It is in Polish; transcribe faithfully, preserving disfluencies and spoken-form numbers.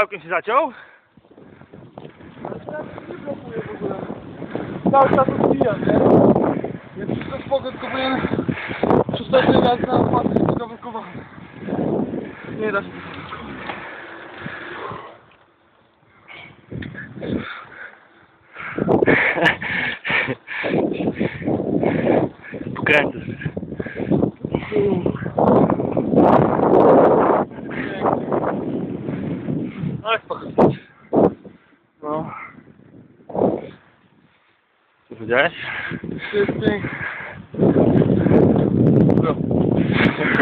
całkiem się zaciął? Nie blokuje w ogóle. Cały czas odbijam, nie? Więc wszystko spoko, tylko powinien przystąpić raz na pasy zablokowany. Nie da się. Pokręcasz. Ale spoko. No. Co powiedziałeś? To jest piękne. No.